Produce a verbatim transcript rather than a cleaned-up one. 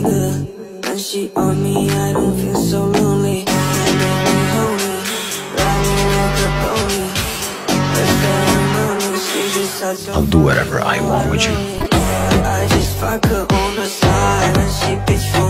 good. When she on me, I don't feel so lonely. She make me homie, ride me like a pony. First ceremony, she just such a I'll do whatever I want with you. I just fuck her on the side, and she bitch for